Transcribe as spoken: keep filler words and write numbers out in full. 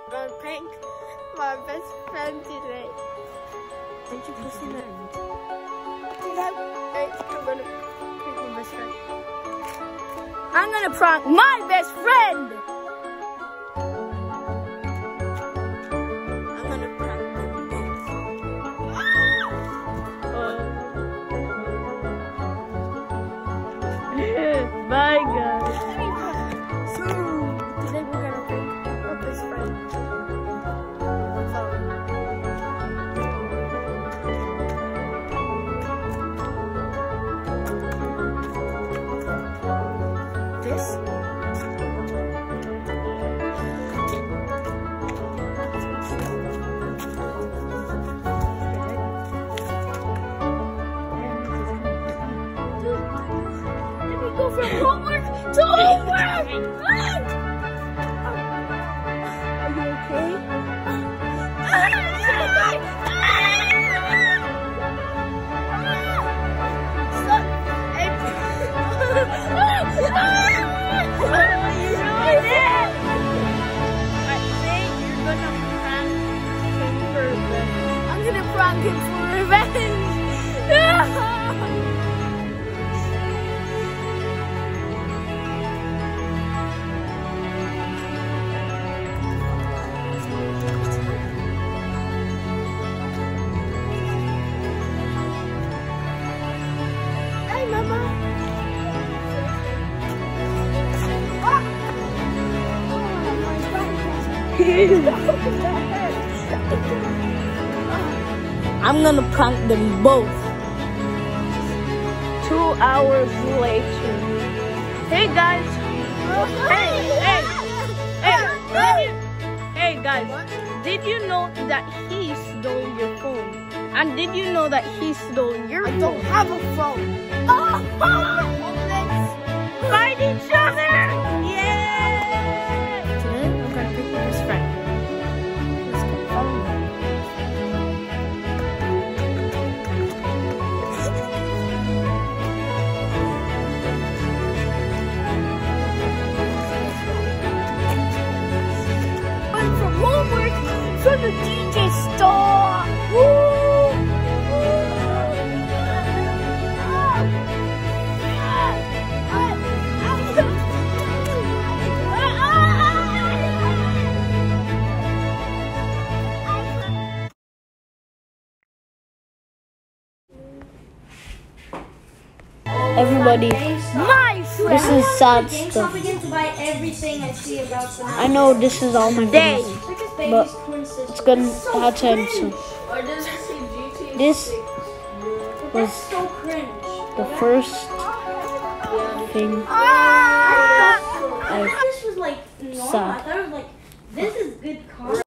gonna prank my best friend today. Thank you for saying that. Hey, I'm gonna prank my best friend. I'm gonna prank my best friend! I'm gonna prank them both. Bye, guys. So, today we're gonna prank my best friend. This. Let me go from homework to homework! Are you okay? I'm gonna prank him for revenge. Hey, Mama. I'm gonna prank them both. Two hours later. Hey guys. Hey, hey, hey, did you, hey guys. Did you know that he stole your phone? And did you know that he stole your phone? I don't have a phone. Oh, let's fight each other. Yeah. Today I'm gonna pick my best friend. Let's go follow me. From homework from the D J store. Woo! Everybody, my friend. This is sad stuff. I know this is all my day, but it's gonna have to end soon. This was the first thing.